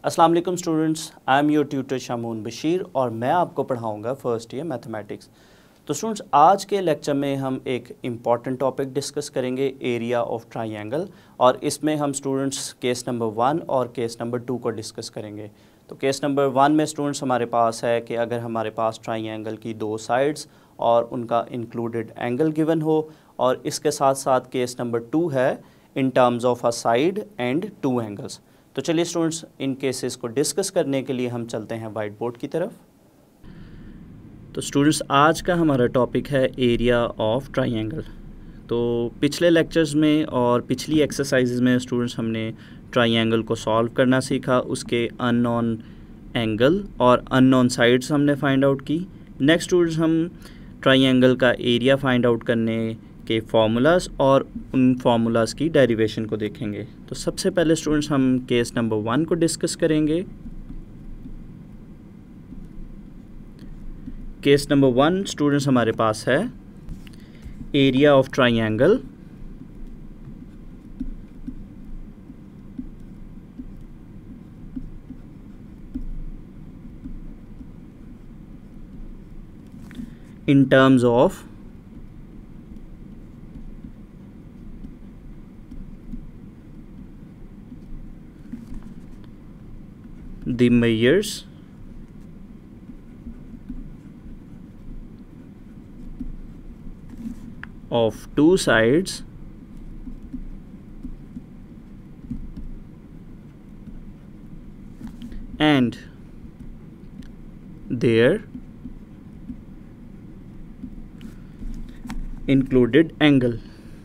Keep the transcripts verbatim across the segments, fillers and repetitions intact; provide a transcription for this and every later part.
अस्सलाम वालेकुम students, I am your tutor Shamoon Bashir और मैं आपको पढ़ाऊंगा फर्स्ट ईयर मैथमेटिक्स। तो स्टूडेंट्स, आज के लेक्चर में हम एक इम्पॉर्टेंट टॉपिक डिस्कस करेंगे, एरिया ऑफ ट्राइंगल, और इसमें हम स्टूडेंट्स केस नंबर वन और केस नंबर टू को डिस्कस करेंगे। तो केस नंबर वन में स्टूडेंट्स हमारे पास है कि अगर हमारे पास ट्राइंगल की दो साइड्स और उनका इंक्लूडेड एंगल गिवन हो, और इसके साथ साथ केस नंबर टू है in terms of a side and two angles. तो चलिए स्टूडेंट्स, इन केसेस को डिस्कस करने के लिए हम चलते हैं वाइट बोर्ड की तरफ। तो स्टूडेंट्स, आज का हमारा टॉपिक है एरिया ऑफ ट्राइंगल। तो पिछले लेक्चर्स में और पिछली एक्सरसाइजेज में स्टूडेंट्स हमने ट्राइंगल को सॉल्व करना सीखा, उसके अननोन एंगल और अननोन साइड्स हमने फाइंड आउट की। नेक्स्ट स्टूडेंट्स, हम ट्राइंगल का एरिया फाइंड आउट करने के फार्मूलाज और उन फार्मूलाज की डेरिवेशन को देखेंगे। तो सबसे पहले स्टूडेंट्स हम केस नंबर वन को डिस्कस करेंगे। केस नंबर वन स्टूडेंट्स हमारे पास है area of triangle in terms of the measures of two sides and their included angle।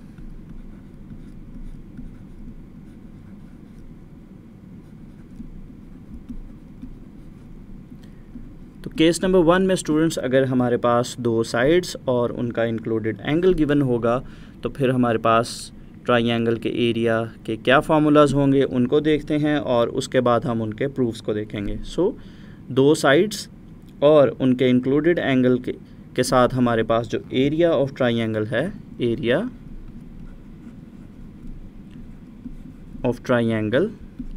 तो केस नंबर वन में स्टूडेंट्स अगर हमारे पास दो साइड्स और उनका इंक्लूडेड एंगल गिवन होगा तो फिर हमारे पास ट्राइंगल के एरिया के क्या फार्मूलाज होंगे उनको देखते हैं, और उसके बाद हम उनके प्रूफ्स को देखेंगे। सो so, दो साइड्स और उनके इंक्लूडेड एंगल के के साथ हमारे पास जो एरिया ऑफ ट्राइंगल है, एरिया ऑफ ट्राइंगल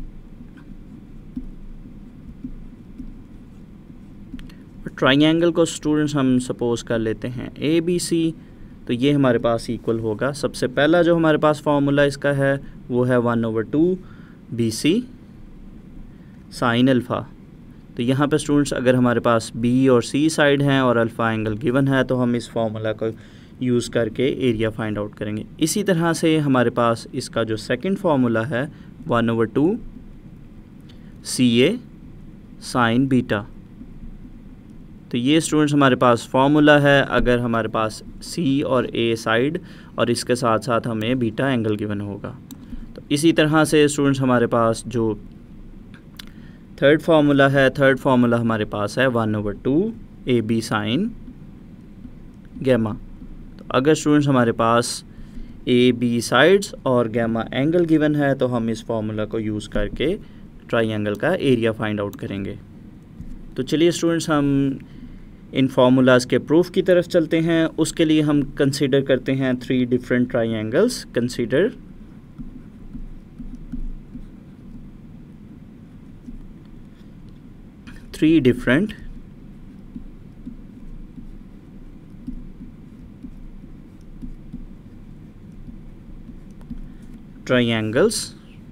ट्राइंगल को स्टूडेंट्स हम सपोज कर लेते हैं ए बी सी। तो ये हमारे पास इक्वल होगा, सबसे पहला जो हमारे पास फार्मूला इसका है वो है one over two B C sine alpha. तो यहाँ पे स्टूडेंट्स अगर हमारे पास बी और सी साइड हैं और अल्फ़ा एंगल गिवन है तो हम इस फार्मूला को यूज़ करके एरिया फाइंड आउट करेंगे। इसी तरह से हमारे पास इसका जो सेकंड फार्मूला है one over two C A sine beta. तो ये स्टूडेंट्स हमारे पास फार्मूला है अगर हमारे पास सी और ए साइड और इसके साथ साथ हमें बीटा एंगल गिवन होगा। तो इसी तरह से स्टूडेंट्स हमारे पास जो थर्ड फार्मूला है, थर्ड फार्मूला हमारे पास है one over two A B sine gamma. तो अगर स्टूडेंट्स हमारे पास ए बी साइड्स और गैमा एंगल गिवन है तो हम इस फार्मूला को यूज़ करके ट्राइंगल का एरिया फाइंड आउट करेंगे। तो चलिए स्टूडेंट्स, हम इन फार्मूलाज के प्रूफ की तरफ चलते हैं। उसके लिए हम कंसीडर करते हैं three different triangles. Consider three different triangles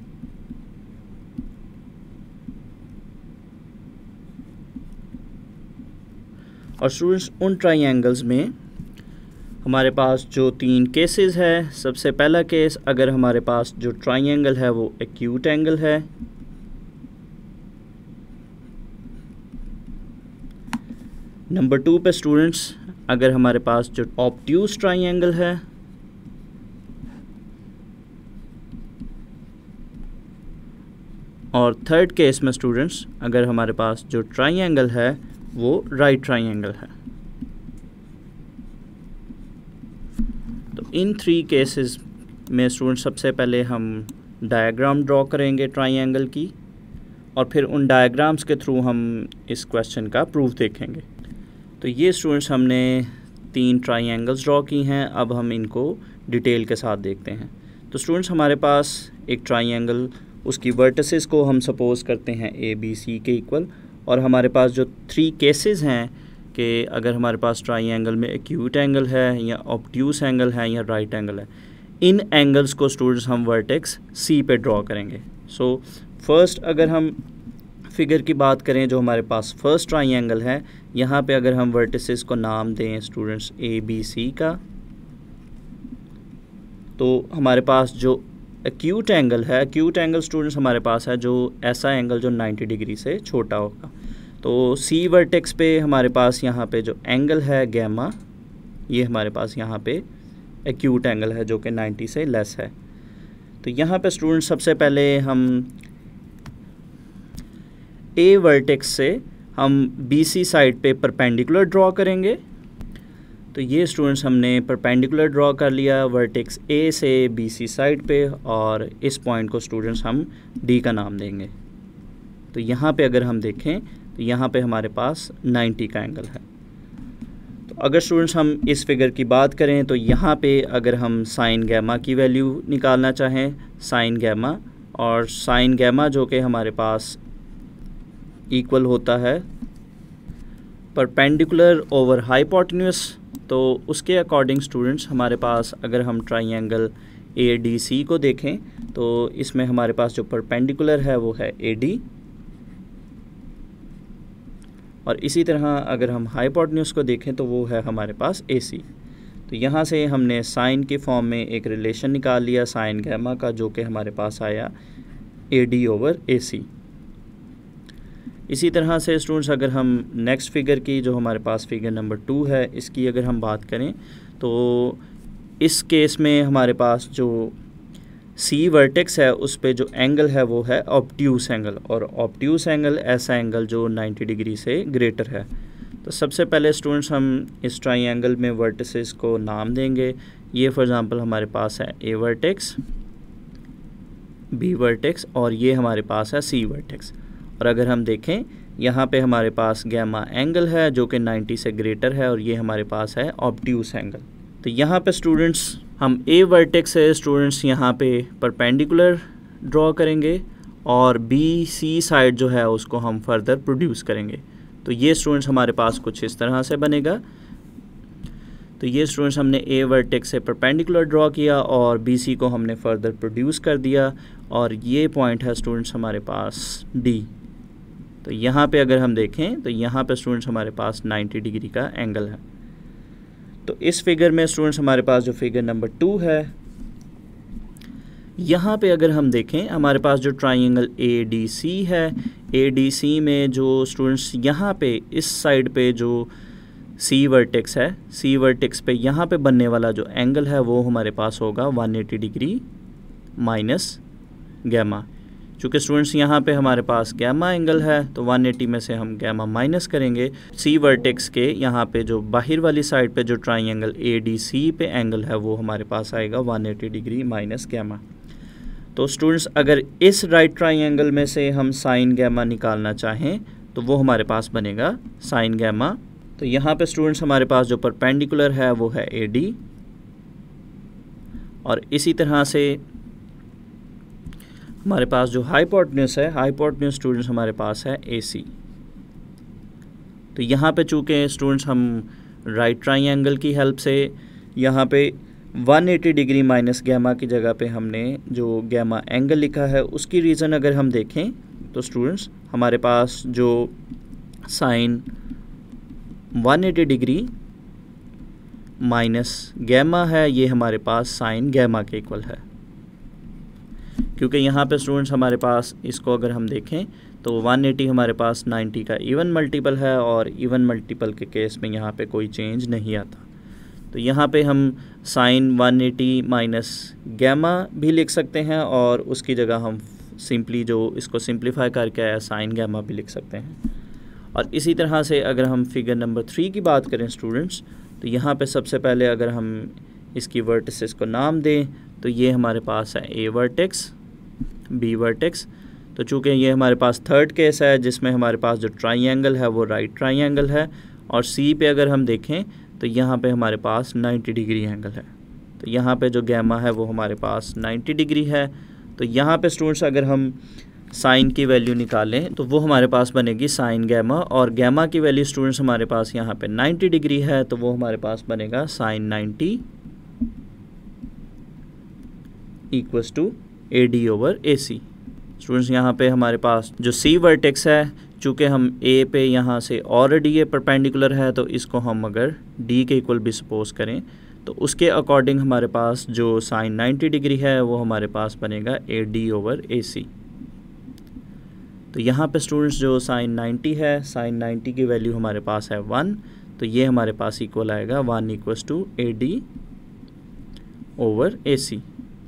और स्टूडेंट्स उन ट्राइंगल्स में हमारे पास जो तीन केसेस है। सबसे पहला केस, अगर हमारे पास जो ट्राइंगल है वो एक्यूट एंगल है। नंबर टू पे स्टूडेंट्स अगर हमारे पास जो ऑब्ट्यूज ट्राइंगल है। और थर्ड केस में स्टूडेंट्स अगर हमारे पास जो ट्राइंगल है वो राइट ट्राइंगल है। तो इन थ्री केसेस में स्टूडेंट्स सबसे पहले हम डायग्राम ड्रॉ करेंगे ट्राइंगल की, और फिर उन डायग्राम्स के थ्रू हम इस क्वेश्चन का प्रूफ देखेंगे। तो ये स्टूडेंट्स हमने तीन ट्राइंगल्स ड्रॉ की हैं, अब हम इनको डिटेल के साथ देखते हैं। तो स्टूडेंट्स हमारे पास एक ट्राइंगल उसकी वर्टिसेस को हम सपोज करते हैं ए बी सी के इक्वल, और हमारे पास जो थ्री केसेस हैं कि अगर हमारे पास ट्राइंगल में एक्यूट एंगल है या ऑब्ट्यूस एंगल है या राइट एंगल है, इन एंगल्स को स्टूडेंट्स हम वर्टेक्स सी पे ड्रॉ करेंगे। सो फर्स्ट अगर हम फिगर की बात करें, जो हमारे पास फर्स्ट ट्राइंगल है, यहाँ पे अगर हम वर्टिसेस को नाम दें स्टूडेंट्स ए बी सी का, तो हमारे पास जो एक्यूट एंगल है, एक्यूट एंगल स्टूडेंट्स हमारे पास है जो ऐसा एंगल जो नाइन्टी डिग्री से छोटा होगा। तो सी वर्टेक्स पे हमारे पास यहाँ पे जो एंगल है गैमा, ये हमारे पास यहाँ पे एक्यूट एंगल है जो कि नाइन्टी से लेस है। तो यहाँ पे स्टूडेंट्स सबसे पहले हम ए वर्टेक्स से हम बी सी साइड पे परपेंडिकुलर ड्रॉ करेंगे। तो ये स्टूडेंट्स हमने परपेंडिकुलर ड्रॉ कर लिया वर्टेक्स ए से बी सी साइड पे, और इस पॉइंट को स्टूडेंट्स हम डी का नाम देंगे। तो यहाँ पे अगर हम देखें तो यहाँ पे हमारे पास नाइन्टी का एंगल है। तो अगर स्टूडेंट्स हम इस फिगर की बात करें तो यहाँ पे अगर हम साइन गैमा की वैल्यू निकालना चाहें, साइन गैमा, और साइन गैमा जो कि हमारे पास इक्वल होता है परपेंडिकुलर ओवर हाइपोटेन्यूस, तो उसके अकॉर्डिंग स्टूडेंट्स हमारे पास अगर हम ट्राइंगल ए डी सी को देखें तो इसमें हमारे पास जो परपेंडिकुलर है वो है ए डी, और इसी तरह अगर हम हाइपोटेन्यूस को देखें तो वो है हमारे पास ए सी। तो यहाँ से हमने साइन के फॉर्म में एक रिलेशन निकाल लिया साइन गैमा का, जो कि हमारे पास आया ए डी ओवर ए सी। इसी तरह से स्टूडेंट्स अगर हम नेक्स्ट फिगर की, जो हमारे पास फिगर नंबर टू है, इसकी अगर हम बात करें तो इस केस में हमारे पास जो सी वर्टेक्स है उस पे जो एंगल है वो है ऑब्ट्यूस एंगल, और ऑब्ट्यूस एंगल ऐसा एंगल जो नाइन्टी डिग्री से ग्रेटर है। तो सबसे पहले स्टूडेंट्स हम इस ट्राइंगल में वर्टिसेस को नाम देंगे। ये फॉर एग्जांपल हमारे पास है ए वर्टेक्स, बी वर्टेक्स, और ये हमारे पास है सी वर्टेक्स। और अगर हम देखें यहाँ पे हमारे पास गैमा एंगल है जो कि नाइन्टी से ग्रेटर है, और ये हमारे पास है ऑब्ट्यूस एंगल। तो यहाँ पे स्टूडेंट्स हम ए वर्टेक्स से स्टूडेंट्स यहाँ पे परपेंडिकुलर ड्रॉ करेंगे, और बी सी साइड जो है उसको हम फर्दर प्रोड्यूस करेंगे। तो ये स्टूडेंट्स हमारे पास कुछ इस तरह से बनेगा। तो ये स्टूडेंट्स हमने ए वर्टेक्स से परपेंडिकुलर ड्रॉ किया और बी सी को हमने फर्दर प्रोड्यूस कर दिया, और ये पॉइंट है स्टूडेंट्स हमारे पास डी। तो यहाँ पे अगर हम देखें तो यहाँ पे स्टूडेंट्स हमारे पास नाइन्टी डिग्री का एंगल है। तो इस फिगर में स्टूडेंट्स हमारे पास जो फिगर नंबर टू है, यहाँ पे अगर हम देखें हमारे पास जो ट्राइंगल ए डी सी है, ए डी सी में जो स्टूडेंट्स यहाँ पे इस साइड पे जो सी वर्टेक्स है, सी वर्टेक्स पे यहाँ पे बनने वाला जो एंगल है वो हमारे पास होगा one eighty degree minus gamma. चूँकि स्टूडेंट्स यहाँ पे हमारे पास गैमा एंगल है तो वन एटी में से हम गैमा माइनस करेंगे। सी वर्टेक्स के यहाँ पे जो बाहर वाली साइड पे जो ट्राइंगल ए डी सी पे एंगल है वो हमारे पास आएगा one eighty degree minus gamma. तो स्टूडेंट्स अगर इस राइट ट्राइंगल में से हम साइन गैमा निकालना चाहें तो वो हमारे पास बनेगा साइन गैमा। तो यहाँ पे स्टूडेंट्स हमारे पास जो परपेंडिकुलर है वो है ए डी, और इसी तरह से हमारे पास जो हाइपोटेन्यूस है, हाइपोटेन्यूस स्टूडेंट्स हमारे पास है ए सी। तो यहाँ पे चूँकि स्टूडेंट्स हम राइट ट्राइंगल की हेल्प से यहाँ पे one eighty degree minus gamma की जगह पे हमने जो गैमा एंगल लिखा है उसकी रीज़न अगर हम देखें तो स्टूडेंट्स हमारे पास जो sine one eighty degree minus gamma है ये हमारे पास साइन गैमा के इक्वल है, क्योंकि यहाँ पे स्टूडेंट्स हमारे पास इसको अगर हम देखें तो वन एटी हमारे पास नाइन्टी का इवन मल्टीपल है, और इवन मल्टीपल के केस में यहाँ पे कोई चेंज नहीं आता। तो यहाँ पे हम sine one eighty minus gamma भी लिख सकते हैं, और उसकी जगह हम सिंपली जो इसको सिंप्लीफाई करके आया साइन गैमा भी लिख सकते हैं। और इसी तरह से अगर हम फिगर नंबर थ्री की बात करें स्टूडेंट्स, तो यहाँ पे सबसे पहले अगर हम इसकी वर्टिसेस को नाम दें तो ये हमारे पास है ए वर्टेक्स, बी वर्टेक्स। तो चूँकि ये हमारे पास थर्ड केस है जिसमें हमारे पास जो ट्राइंगल है वो राइट ट्राइंगल है, और सी पे अगर हम देखें तो यहाँ पे हमारे पास नाइन्टी डिग्री एंगल है। तो यहाँ पे जो गैमा है वो हमारे पास नाइन्टी डिग्री है। तो यहाँ पे स्टूडेंट्स अगर हम साइन की वैल्यू निकालें तो वो हमारे पास बनेगी साइन गैमा, और गैमा की वैल्यू स्टूडेंट्स हमारे पास यहाँ पे नाइन्टी डिग्री है, तो वो हमारे पास बनेगा sine ninety equals to A D over A C. Students यहाँ पे हमारे पास जो सी वर्टेक्स है, चूँकि हम ए पे यहाँ से ऑलरेडी ये परपेंडिकुलर है, तो इसको हम अगर डी के इक्वल भी सपोज करें तो उसके अकॉर्डिंग हमारे पास जो साइन नाइन्टी डिग्री है वो हमारे पास बनेगा A D over A C. तो यहाँ पे स्टूडेंट्स जो साइन नाइन्टी है, साइन नाइन्टी की वैल्यू हमारे पास है वन, तो ये हमारे पास इक्वल आएगा one equals to A D over A C.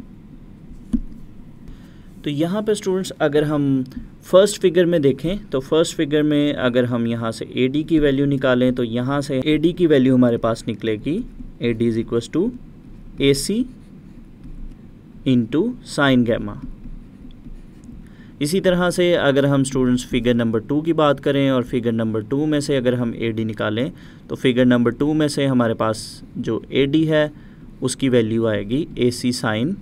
तो यहाँ पे स्टूडेंट्स अगर हम फर्स्ट फिगर में देखें तो फर्स्ट फिगर में अगर हम यहाँ से ए डी की वैल्यू निकालें तो यहाँ से ए डी की वैल्यू हमारे पास निकलेगी A D is equals to A C into sine gamma. इसी तरह से अगर हम स्टूडेंट्स फिगर नंबर टू की बात करें और फिगर नंबर टू में से अगर हम ए डी निकालें तो फिगर नंबर टू में से हमारे पास जो ए डी है उसकी वैल्यू आएगी ए सी साइन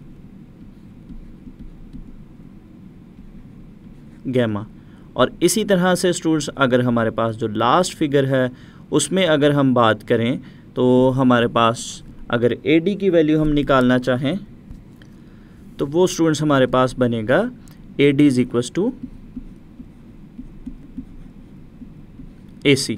गैमा। और इसी तरह से स्टूडेंट्स अगर हमारे पास जो लास्ट फिगर है उसमें अगर हम बात करें तो हमारे पास अगर ए डी की वैल्यू हम निकालना चाहें तो वो स्टूडेंट्स हमारे पास बनेगा A D is equals to A C.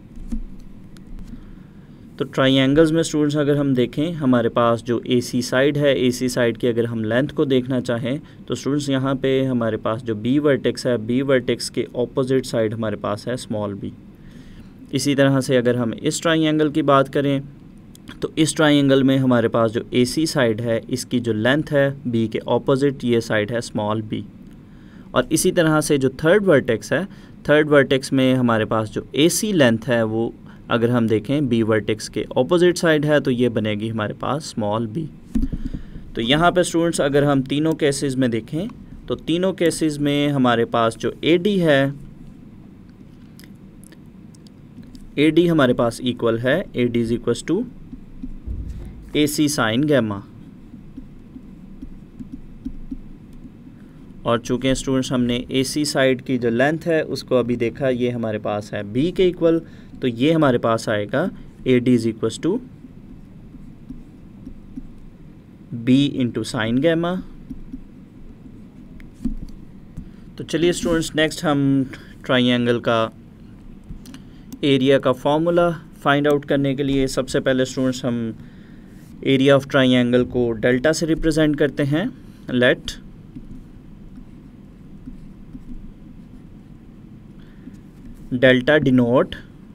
तो ट्राइंगल्स में स्टूडेंट्स अगर हम देखें हमारे पास जो ए सी साइड है, ए सी साइड की अगर हम लेंथ को देखना चाहें तो स्टूडेंट्स यहाँ पे हमारे पास जो बी वर्टेक्स है, बी वर्टेक्स के ऑपोजिट साइड हमारे पास है स्मॉल बी। इसी तरह से अगर हम इस ट्राइंगल की बात करें तो इस ट्राइंगल में हमारे पास जो ए सी साइड है इसकी जो लेंथ है बी के ऑपोजिट ये साइड है स्मॉल बी। और इसी तरह से जो थर्ड वर्टेक्स है, थर्ड वर्टेक्स में हमारे पास जो ए सी लेंथ है वो अगर हम देखें बी वर्टेक्स के ऑपोजिट साइड है तो ये बनेगी हमारे पास स्मॉल बी। तो यहाँ पे स्टूडेंट्स अगर हम तीनों केसेस में देखें तो तीनों केसेस में हमारे पास जो ए डी है, ए डी हमारे पास इक्वल है A D is equals to A C sine gamma. और चूँकि स्टूडेंट्स हमने ए सी साइड की जो लेंथ है उसको अभी देखा, ये हमारे पास है बी के इक्वल, तो ये हमारे पास आएगा A D is equals to B into sine gamma. तो चलिए स्टूडेंट्स नेक्स्ट हम ट्राइंगल का एरिया का फॉर्मूला फाइंड आउट करने के लिए सबसे पहले स्टूडेंट्स हम एरिया ऑफ ट्राइंगल को डेल्टा से रिप्रेजेंट करते हैं। Let delta denote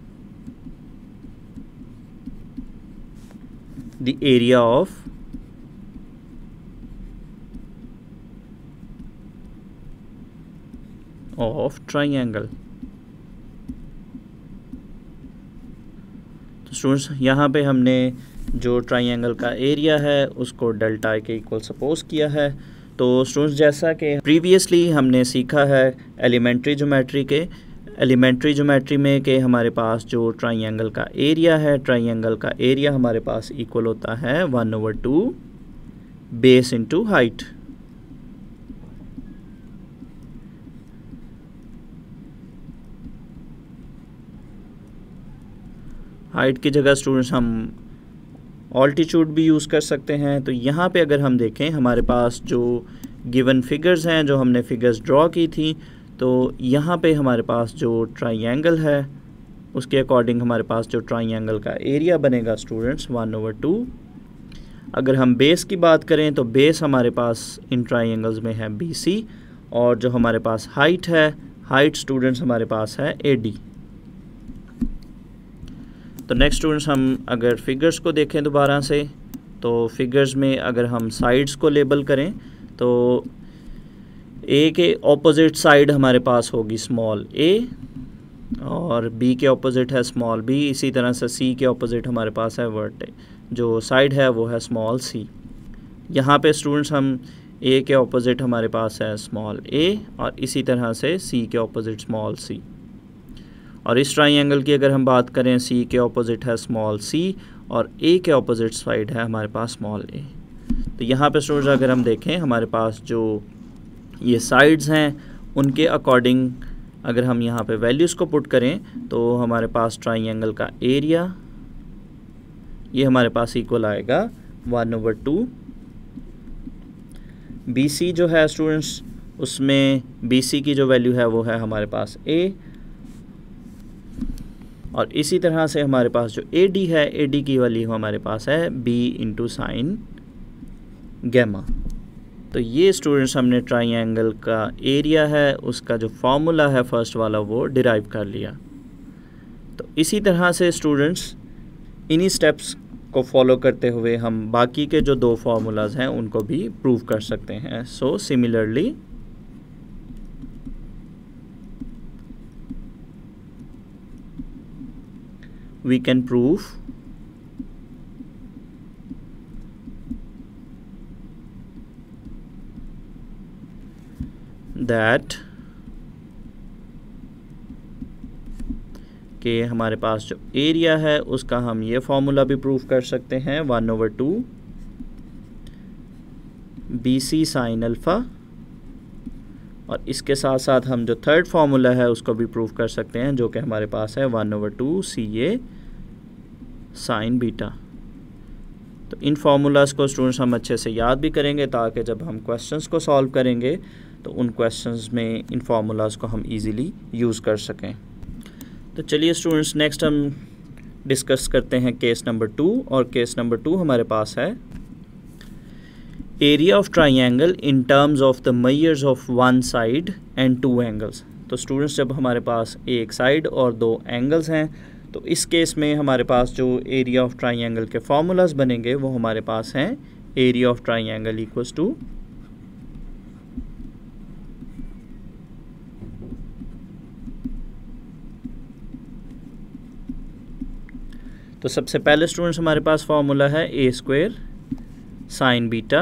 the area of of triangle। तो स्टूडेंट्स यहाँ पे हमने जो ट्राइंगल का एरिया है उसको डेल्टा के इक्वल सपोज किया है। तो स्टूडेंट्स जैसा कि प्रीवियसली हमने सीखा है एलिमेंट्री ज्योमेट्री के एलिमेंट्री ज्योमेट्री में कि हमारे पास जो ट्राइंगल का एरिया है, ट्राइंगल का एरिया हमारे पास इक्वल होता है one over two base into height. Height की जगह स्टूडेंट्स हम ऑल्टीट्यूड भी यूज़ कर सकते हैं। तो यहाँ पे अगर हम देखें हमारे पास जो गिवन फिगर्स हैं, जो हमने फिगर्स ड्रॉ की थी, तो यहाँ पे हमारे पास जो ट्राइंगल है उसके अकॉर्डिंग हमारे पास जो ट्राइंगल का एरिया बनेगा स्टूडेंट्स वन ओवर टू। अगर हम बेस की बात करें तो बेस हमारे पास इन ट्राइंगल्स में है बी सी, और जो हमारे पास हाइट है, हाइट स्टूडेंट्स हमारे पास है ए डी। तो नेक्स्ट स्टूडेंट्स हम अगर फिगर्स को देखें दोबारा से तो फिगर्स में अगर हम साइड्स को लेबल करें तो ए के ऑपोजिट साइड हमारे पास होगी स्मॉल ए और बी के ऑपोजिट है स्मॉल बी। इसी तरह से सी के ऑपोजिट हमारे पास है वर्ट जो साइड है वो है स्मॉल सी। यहाँ पे स्टूडेंट्स हम ए के ऑपोजिट हमारे पास है स्मॉल ए और इसी तरह से सी के ऑपोजिट स्मॉल सी। और इस ट्राइंगल की अगर हम बात करें सी के ऑपोजिट है स्मॉल सी और ए के ऑपोजिट साइड है हमारे पास स्मॉल ए। तो यहाँ पे स्टूडेंट्स अगर हम देखें हमारे पास जो ये साइड्स हैं, उनके अकॉर्डिंग अगर हम यहाँ पे वैल्यूज़ को पुट करें तो हमारे पास ट्राइंगल का एरिया ये हमारे पास इक्वल आएगा one over two. B C जो है स्टूडेंट्स, उसमें बी सी की जो वैल्यू है वो है हमारे पास ए, और इसी तरह से हमारे पास जो ए डी है, ए डी की वैल्यू हमारे पास है बी इंटू साइन गैमा। तो ये स्टूडेंट्स हमने ट्राइंगल का एरिया है उसका जो फॉर्मूला है फर्स्ट वाला वो डिराइव कर लिया। तो इसी तरह से स्टूडेंट्स इन्हीं स्टेप्स को फॉलो करते हुए हम बाकी के जो दो फार्मूलाज हैं उनको भी प्रूव कर सकते हैं। So similarly we can prove that कि हमारे पास जो एरिया है उसका हम ये फॉर्मूला भी प्रूव कर सकते हैं one over two B C sine alpha, और इसके साथ साथ हम जो थर्ड फार्मूला है उसको भी प्रूव कर सकते हैं जो कि हमारे पास है one over two C A sine beta. तो इन फार्मूलाज को स्टूडेंट्स हम अच्छे से याद भी करेंगे ताकि जब हम क्वेश्चंस को सॉल्व करेंगे तो उन क्वेश्चंस में इन फार्मूलाज को हम इजीली यूज़ कर सकें। तो चलिए स्टूडेंट्स नेक्स्ट हम डिस्कस करते हैं केस नंबर टू, और केस नंबर टू हमारे पास है area of triangle in terms of the measures of one side and two angles. तो स्टूडेंट्स जब हमारे पास एक साइड और दो एंगल्स हैं तो इस केस में हमारे पास जो एरिया ऑफ ट्राइंगल के फार्मूलाज बनेंगे वो हमारे पास हैं area of triangle equals to तो सबसे पहले स्टूडेंट्स हमारे पास फार्मूला है A square sine beta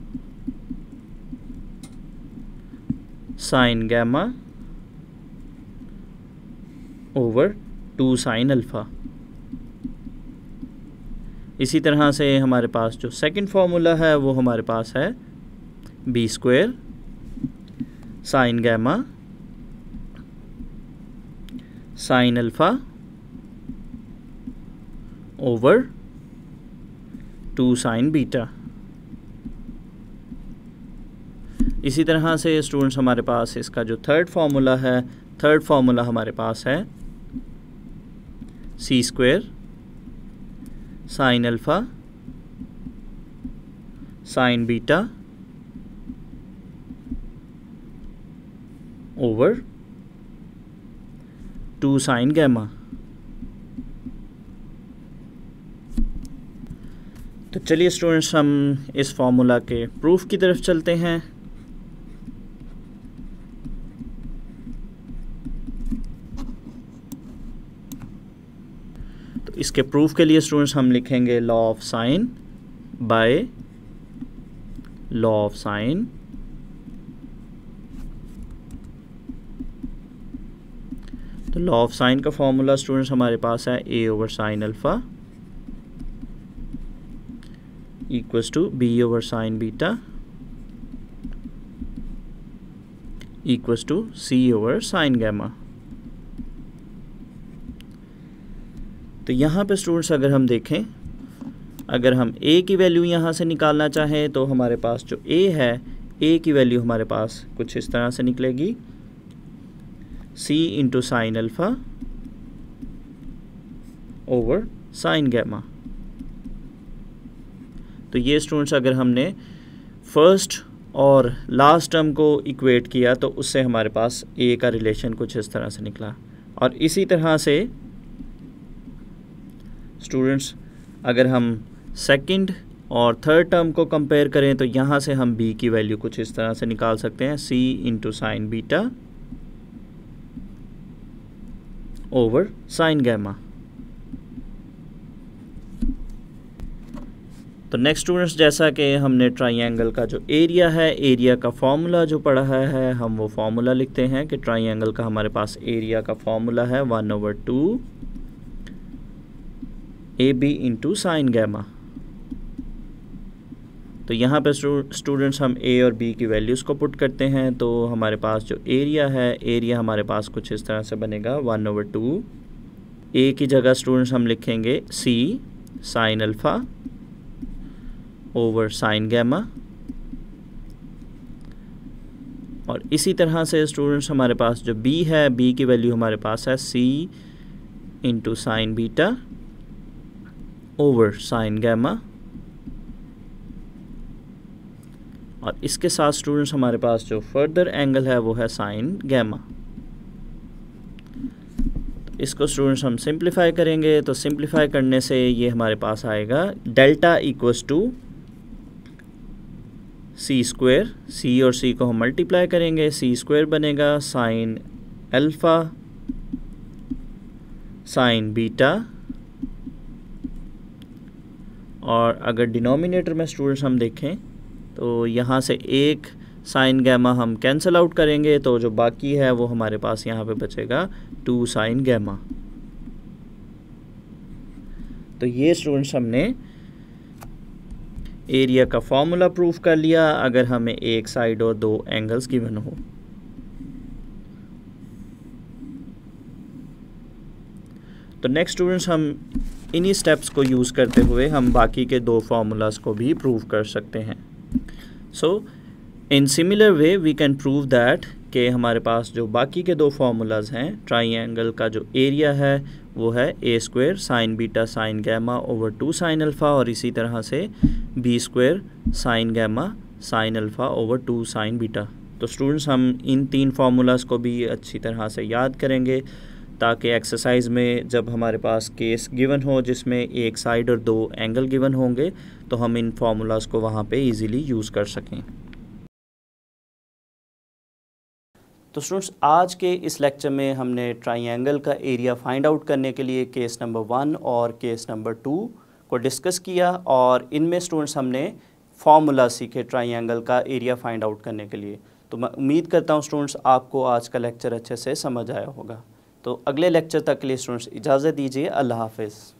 sine gamma over two sine alpha. इसी तरह से हमारे पास जो सेकंड फार्मूला है वो हमारे पास है B square sine gamma sine alpha over two sine beta. इसी तरह से स्टूडेंट्स हमारे पास इसका जो थर्ड फार्मूला है, थर्ड फार्मूला हमारे पास है C square sine alpha sine beta over two sine gamma. तो चलिए स्टूडेंट्स हम इस फार्मूला के प्रूफ की तरफ चलते हैं। तो इसके प्रूफ के लिए स्टूडेंट्स हम लिखेंगे law of sine by law of sine तो लॉ ऑफ साइन का फॉर्मूला स्टूडेंट्स हमारे पास है A over sine alpha equals to B over sine beta equals to C over sine gamma. तो यहाँ पे स्टूडेंट्स अगर हम देखें, अगर हम a की वैल्यू यहाँ से निकालना चाहें तो हमारे पास जो a है, a की वैल्यू हमारे पास कुछ इस तरह से निकलेगी c into sine alpha over sine gamma. तो ये स्टूडेंट्स अगर हमने फर्स्ट और लास्ट टर्म को इक्वेट किया तो उससे हमारे पास a का रिलेशन कुछ इस तरह से निकला। और इसी तरह से स्टूडेंट्स अगर हम सेकंड और थर्ड टर्म को कंपेयर करें तो यहाँ से हम b की वैल्यू कुछ इस तरह से निकाल सकते हैं c into sine beta over sine gamma. तो नेक्स्ट स्टूडेंट्स जैसा कि हमने ट्राइंगल का जो एरिया है, एरिया का फॉर्मूला जो पढ़ा है, हम वो फॉर्मूला लिखते हैं कि ट्राइंगल का हमारे पास एरिया का फॉर्मूला है one over two A B into sine gamma. तो यहाँ पे स्टूडेंट्स हम ए और बी की वैल्यूज़ को पुट करते हैं। तो हमारे पास जो एरिया है, एरिया हमारे पास कुछ इस तरह से बनेगा वन ओवर टू। ए की जगह स्टूडेंट्स हम लिखेंगे C sine alpha over sine gamma, और इसी तरह से स्टूडेंट्स हमारे पास जो बी है, बी की वैल्यू हमारे पास है C into sine beta over sine gamma, और इसके साथ स्टूडेंट्स हमारे पास जो फर्दर एंगल है वो है साइन गैमा। तो इसको स्टूडेंट्स हम सिंप्लीफाई करेंगे, तो सिंप्लीफाई करने से ये हमारे पास आएगा delta equals to C square, C और सी को हम मल्टीप्लाई करेंगे, सी स्क्वायर बनेगा साइन अल्फ़ा साइन बीटा, और अगर डिनोमिनेटर में स्टूडेंट्स हम देखें तो यहाँ से एक साइन गैमा हम कैंसिल आउट करेंगे, तो जो बाकी है वो हमारे पास यहाँ पे बचेगा टू साइन गैमा। तो ये स्टूडेंट्स हमने एरिया का फॉर्मूला प्रूफ कर लिया अगर हमें एक साइड और दो एंगल्स गिवन हो। तो नेक्स्ट स्टूडेंट्स हम इन्हीं स्टेप्स को यूज़ करते हुए हम बाकी के दो फार्मूलाज को भी प्रूव कर सकते हैं। So in similar way we can prove that कि हमारे पास जो बाकी के दो फार्मूलाज हैं, ट्राइंगल का जो एरिया है वो है A square sine beta sine gamma over two sine alpha, और इसी तरह से B square sine gamma sine alpha over two sine beta. तो स्टूडेंट्स हम इन तीन फार्मूलाज को भी अच्छी तरह से याद करेंगे ताकि एक्सरसाइज में जब हमारे पास केस गिवन हो जिसमें एक साइड और दो एंगल गिवन होंगे तो हम इन फार्मूलाज को वहाँ पे इजीली यूज़ कर सकें। तो स्टूडेंट्स आज के इस लेक्चर में हमने ट्राइंगल का एरिया फाइंड आउट करने के लिए केस नंबर वन और केस नंबर टू को डिस्कस किया, और इनमें स्टूडेंट्स हमने फार्मूला सीखे ट्राइंगल का एरिया फाइंड आउट करने के लिए। तो मैं उम्मीद करता हूँ स्टूडेंट्स आपको आज का लेक्चर अच्छे से समझ आया होगा। तो अगले लेक्चर तक के लिए स्टूडेंट्स इजाज़त दीजिए। अल्लाह हाफ़िज़।